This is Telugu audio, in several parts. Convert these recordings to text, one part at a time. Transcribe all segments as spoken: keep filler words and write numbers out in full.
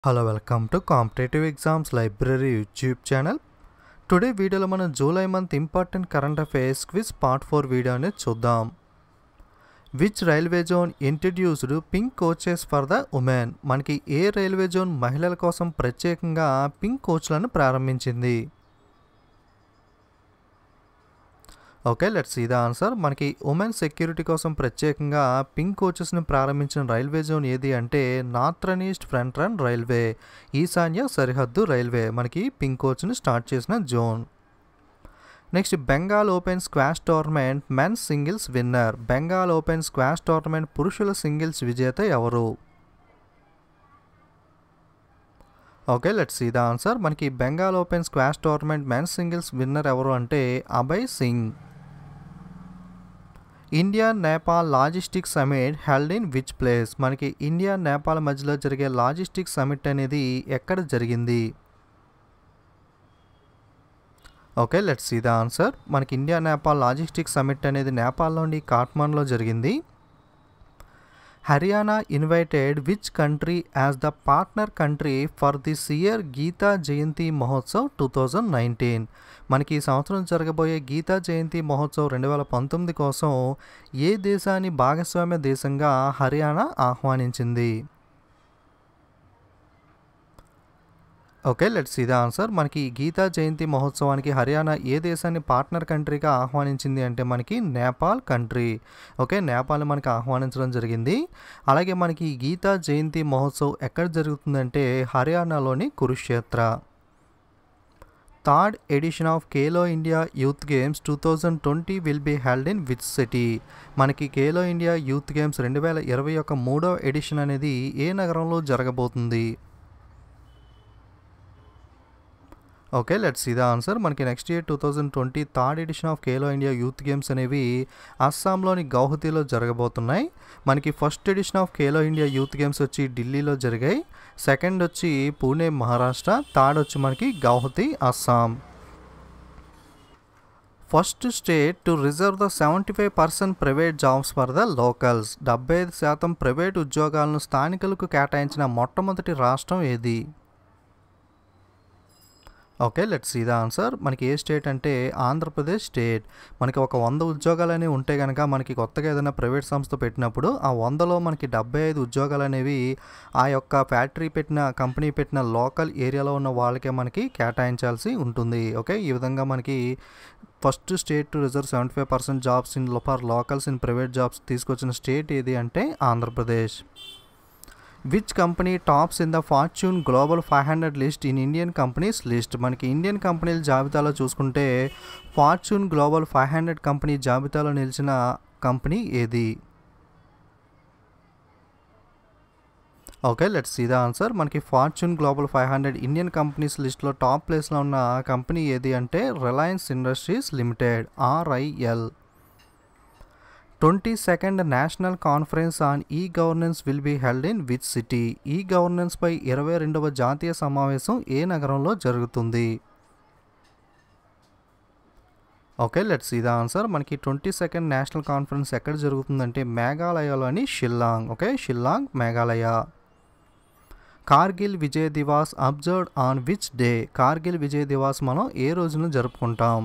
Hello, welcome to Competitive Exams Library YouTube channel. Today వీడియోలో మనం July month important current affairs quiz part four video అనేది చూద్దాం. Which railway zone introduced pink coaches for the women? మనకి ఏ రైల్వే జోన్ మహిళల కోసం ప్రత్యేకంగా పింక్ కోచ్లను ప్రారంభించింది? Okay, let's see the answer. మనకి ఉమెన్ సెక్యూరిటీ కోసం ప్రత్యేకంగా పింక్ కోచెస్ని ప్రారంభించిన రైల్వే జోన్ ఏది అంటే Northern East Frontier Railway, ఈశాన్య సరిహద్దు రైల్వే మనకి పింక్ కోచ్ని స్టార్ట్ చేసిన జోన్. Next, Bengal open squash tournament men's singles winner. Bengal open squash tournament పురుషుల సింగిల్స్ విజేత ఎవరు? Okay, let's see the answer. మనకి Bengal open squash tournament men's singles winner ఎవరు అంటే Abhay Singh. India Nepal logistic summit held in which place? మనకి ఇండియా నేపాల్ మధ్యలో జరిగే లాజిస్టిక్ సమిట్ అనేది ఎక్కడ జరిగింది? Okay, let's see the answer. మనకి ఇండియా నేపాల్ లాజిస్టిక్ సమిట్ అనేది నేపాల్లోని కాఠ్మండ్లో జరిగింది. Haryana invited which country as the partner country for this year Geeta Jayanti Mahotsav two thousand nineteen. మనకి ఈ సంవత్సరం జరగబోయే గీతా జయంతి మహోత్సవ్ రెండు వేల పంతొమ్మిది కోసం ఏ దేశాన్ని భాగస్వామ్య దేశంగా హర్యానా ఆహ్వానించింది? Okay, let's see the answer. మనకి గీతా జయంతి మహోత్సవానికి హర్యానా ఏ దేశాన్ని పార్ట్నర్ కంట్రీగా ఆహ్వానించింది అంటే మనకి నేపాల్ కంట్రీ. ఓకే, నేపాల్ మనకి ఆహ్వానించడం జరిగింది. అలాగే మనకి గీతా జయంతి మహోత్సవ్ ఎక్కడ జరుగుతుందంటే హర్యానాలోని Kurukshetra. Third edition of Khelo India youth games two thousand twenty will be held in which city? మనకి ఖేలో ఇండియా యూత్ గేమ్స్ రెండు వేల ఇరవై ఒక మూడవ ఎడిషన్ అనేది ఏ నగరంలో జరగబోతుంది? Okay, let's see the answer. మనకి next year two thousand twenty third edition of Khelo India youth games అనేవి అస్సాంలోని గౌహతిలో జరగబోతున్నాయి. మనకి first edition of Khelo India youth games వచ్చి ఢిల్లీలో జరిగాయి, సెకండ్ వచ్చి పూణే మహారాష్ట్ర, థర్డ్ వచ్చి మనకి Guwahati Assam. First state to reserve the seventy five percent private jobs for the locals. డెబ్బై ఐదు శాతం ప్రైవేట్ ఉద్యోగాలను స్థానికులకు కేటాయించిన మొట్టమొదటి రాష్ట్రం ఏది? Okay, let's see the answer. మనకి ఏ స్టేట్ అంటే ఆంధ్రప్రదేశ్ స్టేట్. మనకి ఒక వంద ఉద్యోగాలు అనేవి ఉంటే కనుక మనకి కొత్తగా ఏదైనా ప్రైవేట్ సంస్థ పెట్టినప్పుడు ఆ వందలో మనకి డెబ్బై ఐదు ఉద్యోగాలు అనేవి ఆ యొక్క ఫ్యాక్టరీ పెట్టిన కంపెనీ పెట్టిన లోకల్ ఏరియాలో ఉన్న వాళ్ళకే మనకి కేటాయించాల్సి ఉంటుంది. ఓకే, ఈ విధంగా మనకి first state to reserve seventy five percent jobs in for locals in private jobs తీసుకొచ్చిన స్టేట్ ఏది అంటే Andhra Pradesh. Which company tops in the Fortune global five hundred list in Indian companies list? మనకి ఇండియన్ కంపెనీల జాబితాలో చూసుకుంటే Fortune global five hundred company జాబితాలో నిలిచిన కంపెనీ ఏది? Okay, let's see the answer. మనకి Fortune global five hundred Indian companies లిస్ట్లో టాప్ ప్లేస్లో ఉన్న కంపెనీ ఏది అంటే Reliance Industries Limited, RIL. Twenty second national conference on e governance will be held in which city? E governance పై ఇరవై రెండవ జాతీయ సమావేశం ఏ నగరంలో జరుగుతుంది? Okay, let's see the answer. మనకి ట్వంటీ సెకండ్ నేషనల్ కాన్ఫరెన్స్ ఎక్కడ జరుగుతుందంటే మేఘాలయలోని Shillong. Okay, Shillong Meghalaya. Kargil Vijay Diwas observed on which day? Kargil Vijay Diwas మనం ఏ రోజున జరుపుకుంటాం?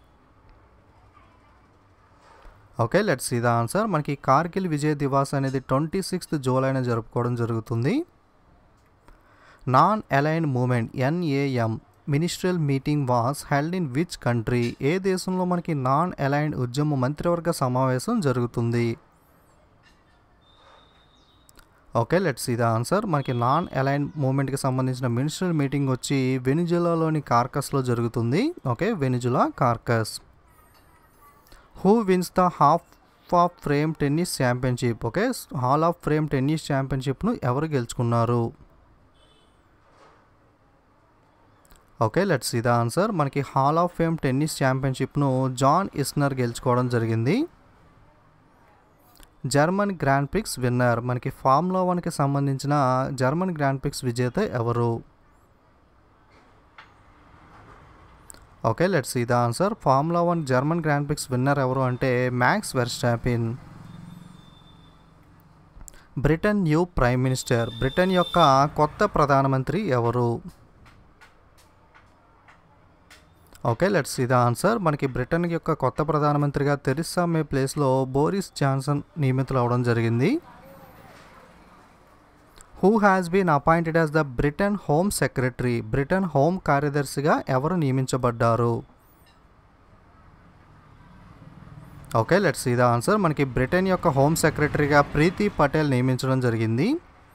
Okay, let's see the answer. మనకి కార్గిల్ విజయ్ దివాస్ అనేది ట్వంటీ సిక్స్త్ జూలైన జరుపుకోవడం జరుగుతుంది. Non aligned movement NAM ministerial meeting was held in which country? ఏ దేశంలో మనకి నాన్ అలైన్డ్ ఉద్యమ మంత్రివర్గ సమావేశం జరుగుతుంది? Okay, let's see the answer. మనకి నాన్ అలైన్డ్ మూమెంట్కి సంబంధించిన మినిస్ట్రియల్ మీటింగ్ వచ్చి వెనిజులాలోని కార్కస్లో జరుగుతుంది. Okay, Venezuela Caracas. Who wins the half of frame tennis championship? Okay, hall of frame tennis ఛాంపియన్షిప్ను ఎవరు గెలుచుకున్నారు? Okay, let's see the answer. మనకి hall of fame tennis ఛాంపియన్షిప్ను John Isner గెలుచుకోవడం జరిగింది. German grand prix winner. మనకి ఫార్ములా వన్కి సంబంధించిన జర్మన్ గ్రాండ్ ప్రిక్స్ విజేత ఎవరు? Okay, let's see the answer. Formula one German grand prix winner ఎవరు అంటే Max Verstappen. Britain new prime minister, Britain యొక్క కొత్త ప్రధానమంత్రి ఎవరు? Okay, let's see the answer. మనకి బ్రిటన్ యొక్క కొత్త ప్రధానమంత్రిగా థెరిసా మే ప్లేస్లో బోరిస్ జాన్సన్ నియమితులు అవడం జరిగింది. Who has been appointed as the Britain home secretary, Britain home కార్యదర్శిగా ఎవరు నియమించబడ్డారు? Okay, let's see the answer. మనకి బ్రిటన్ యొక్క హోమ్ సెక్రటరీగా ప్రీతి పటేల్ నియమించడం జరిగింది.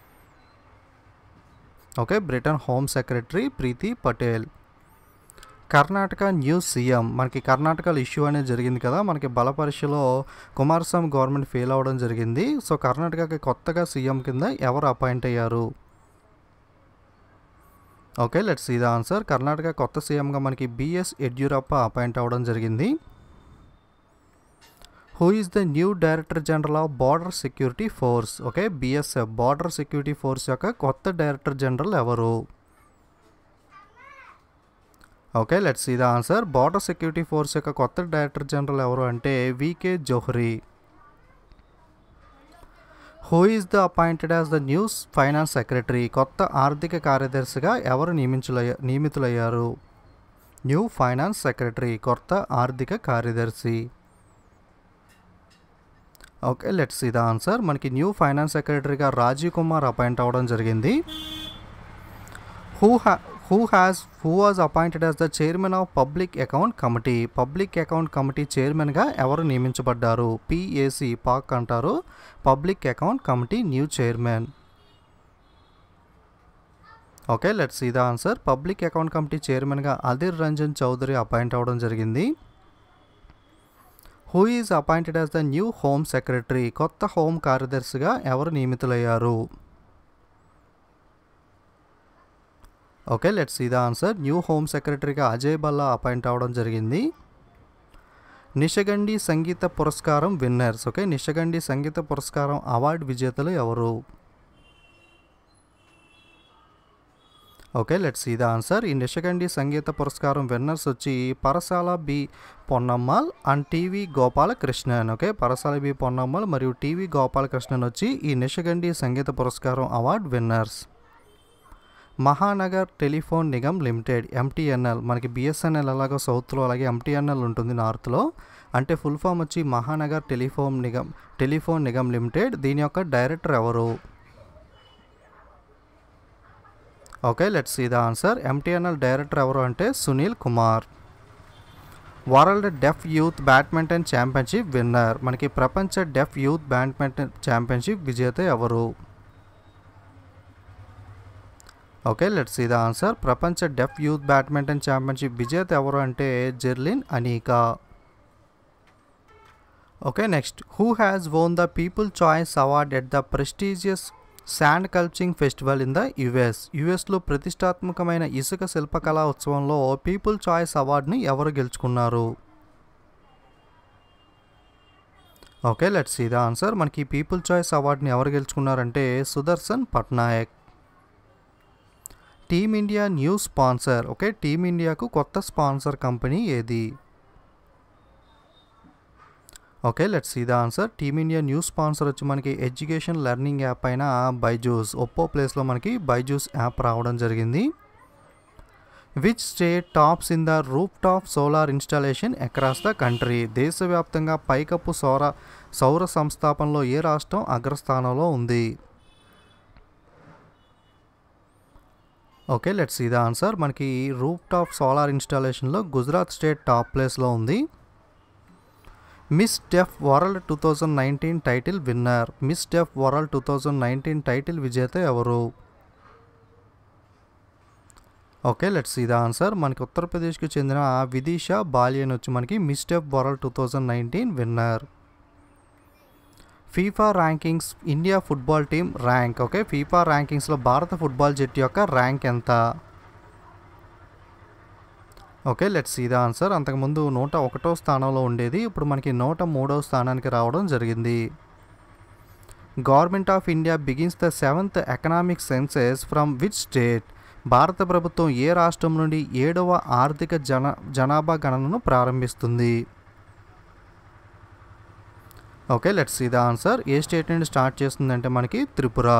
Okay, Britain home secretary Preeti Patel. Karnataka new CM, మనకి కర్ణాటకలో ఇష్యూ అనేది జరిగింది కదా, మనకి బల పరీక్షలో కుమారస్వామి గవర్నమెంట్ ఫెయిల్ అవ్వడం జరిగింది. సో కర్ణాటకకి కొత్తగా సీఎం కింద ఎవరు అపాయింట్ అయ్యారు? Okay, let's see the answer. Karnataka కొత్త సీఎంగా మనకి బిఎస్ యడ్యూరప్ప అపాయింట్ అవ్వడం జరిగింది. Who is the new director general of border security force? Okay, BSF border security force యొక్క కొత్త డైరెక్టర్ జనరల్ ఎవరు? Okay, let's see the answer. Border security force యొక్క కొత్త డైరెక్టర్ జనరల్ ఎవరు అంటే VK Johri. Who is the appointed as the new finance secretary, కొత్త ఆర్థిక కార్యదర్శిగా ఎవరు నియమించులయ్యా నియమితులయ్యారు? న్యూ ఫైనాన్స్ సెక్రటరీ కొత్త ఆర్థిక కార్యదర్శి. Okay, let's see the answer. మనకి న్యూ ఫైనాన్స్ సెక్రటరీగా రాజీవ్ కుమార్ అపాయింట్ అవ్వడం జరిగింది. Who ha who has who was appointed as the chairman of public account committee, public account committee చైర్మన్గా ఎవరు నియమించబడ్డారు? పిఏసి పాక్ అంటారు, public account committee new chairman. Okay, let's see the answer. Public account committee చైర్మన్గా అధిర్ రంజన్ చౌదరి అపాయింట్ అవ్వడం జరిగింది. Who is appointed as the new home secretary, కొత్త హోమ్ కార్యదర్శిగా ఎవరు నియమితులయ్యారు? Okay, let's see the answer. New home సెక్రటరీగా అజయ్ భల్లా అపాయింట్ అవ్వడం జరిగింది. నిషగండి సంగీత పురస్కారం విన్నర్స్, ఓకే నిషగండి సంగీత పురస్కారం అవార్డు విజేతలు ఎవరు? Okay, let's see the answer. ఈ నిషగండి సంగీత పురస్కారం విన్నర్స్ వచ్చి Parassala B Ponnammal and TV Gopalakrishnan. Okay, Parassala B Ponnammal మరియు టీవీ గోపాలకృష్ణన్ వచ్చి ఈ నిషగండి సంగీత పురస్కారం award winners. Mahanagar telephone Nigam limited MTNL, మనకి బిఎస్ఎన్ఎల్ అలాగో సౌత్లో అలాగే ఎంటీఎన్ఎల్ ఉంటుంది నార్త్లో, అంటే ఫుల్ ఫామ్ వచ్చి Mahanagar telephone Nigam telephone Nigam limited. దీని యొక్క డైరెక్టర్ ఎవరు? Okay, let's see the answer. MTNL director ఎవరు అంటే Sunil Kumar. World deaf youth badminton championship winner, మనకి ప్రపంచ డెఫ్ యూత్ బ్యాడ్మింటన్ ఛాంపియన్షిప్ విజేత ఎవరు? Okay, let's see the answer. ప్రపంచ డెఫ్ యూత్ బ్యాడ్మింటన్ ఛాంపియన్షిప్ విజేత ఎవరు అంటే Jerlin Anika. Okay, next. Who has won the people choice award at the prestigious sand culturing festival in the US, యుఎస్లో ప్రతిష్టాత్మకమైన ఇసుక శిల్పకళా ఉత్సవంలో పీపుల్ చాయిస్ అవార్డుని ఎవరు గెలుచుకున్నారు? Okay, let's see the answer. మనకి పీపుల్ చాయిస్ అవార్డుని ఎవరు గెలుచుకున్నారంటే Sudarshan Pattnaik. Team India new sponsor, okay టీమిండియాకు కొత్త స్పాన్సర్ కంపెనీ ఏది? Okay, let's see the answer. Team India new sponsor వచ్చి మనకి ఎడ్యుకేషన్ లెర్నింగ్ యాప్ అయిన బైజూస్, ఒప్పో ప్లేస్లో మనకి బైజూస్ యాప్ రావడం జరిగింది. Which state tops in the roof top solar installation across the country, దేశవ్యాప్తంగా పైకప్పు సౌర సౌర సంస్థాపనలో ఏ రాష్ట్రం అగ్రస్థానంలో ఉంది? Okay, let's see the answer. మనకి రూప్ టాప్ సోలార్ ఇన్స్టాలేషన్లో గుజరాత్ స్టేట్ టాప్ ప్లేస్లో ఉంది. Miss deaf world two thousand nineteen title winner, miss deaf world two thousand nineteen title విజేత ఎవరు? Okay, let's see the answer. మనకి ఉత్తరప్రదేశ్కి చెందిన విదిషా బాలియన్ వచ్చి మనకి miss deaf world two thousand nineteen winner. FIFA rankings India football team rank, okay FIFA ర్యాంకింగ్స్లో భారత ఫుట్బాల్ జట్టు యొక్క ర్యాంక్ ఎంత? Okay, let's see the answer. అంతకుముందు నూట ఒకటో స్థానంలో ఉండేది, ఇప్పుడు మనకి నూట మూడవ స్థానానికి రావడం జరిగింది. Government of India begins the seventh economic census from which state, భారత ప్రభుత్వం ఏ రాష్ట్రం నుండి ఏడవ ఆర్థిక జన జనాభా గణనను ప్రారంభిస్తుంది? Okay, let's see the answer. ఏ స్టేట్ నుండి స్టార్ట్ చేస్తుందంటే మనకి Tripura.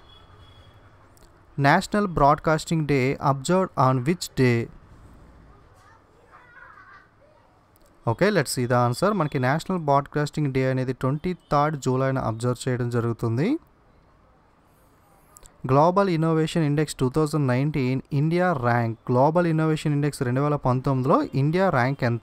National broadcasting day observed on which day? Okay, let's see the answer. మనకి నేషనల్ బ్రాడ్కాస్టింగ్ డే అనేది ట్వంటీ థర్డ్ జూలైన అబ్జర్వ్ చేయడం జరుగుతుంది. Global innovation index two thousand nineteen India rank. Global innovation index రెండు వేల పంతొమ్మిదిలో ఇండియా ర్యాంక్ ఎంత?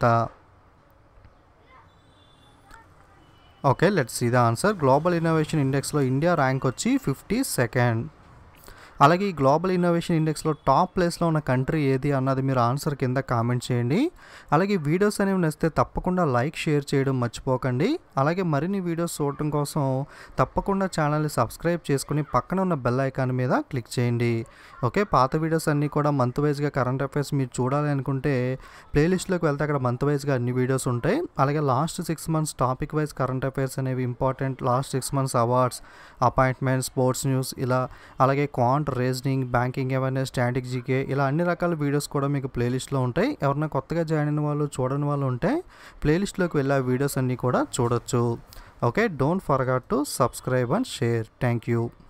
Okay, let's see the answer. Global innovation ఇండెక్స్లో ఇండియా ర్యాంక్ వచ్చి ఫిఫ్టీ సెకండ్. అలాగే ఈ గ్లోబల్ ఇన్నోవేషన్ ఇండెక్స్లో టాప్ ప్లేస్లో ఉన్న కంట్రీ ఏది అన్నది మీరు ఆన్సర్ కింద కామెంట్ చేయండి. అలాగే వీడియోస్ అనేవి నచ్చితే తప్పకుండా లైక్ షేర్ చేయడం మర్చిపోకండి. అలాగే మరిన్ని వీడియోస్ చూడటం కోసం తప్పకుండా ఛానల్ని సబ్స్క్రైబ్ చేసుకుని పక్కన ఉన్న బెల్ ఐకాన్ మీద క్లిక్ చేయండి. ఓకే, పాత వీడియోస్ అన్నీ కూడా మంత్ వైజ్గా కరెంట్ అఫైర్స్ మీరు చూడాలి అనుకుంటే ప్లేలిస్ట్లోకి వెళ్తే అక్కడ మంత్ వైజ్గా అన్ని వీడియోస్ ఉంటాయి. అలాగే last six months topic wise current affairs అనేవి important, last six months awards, appointments, sports news ఇలా, అలాగే quant, reasoning, banking awareness, static GK ఇలా అన్ని రకాల వీడియోస్ కూడా మీకు ప్లేలిస్ట్లో ఉంటాయి. ఎవరైనా కొత్తగా జాయిన్ అయిన వాళ్ళు చూడని వాళ్ళు ఉంటే ప్లేలిస్ట్లోకి వెళ్ళి ఆ వీడియోస్ అన్నీ కూడా చూడొచ్చు. Okay, don't forget to subscribe and share. Thank you.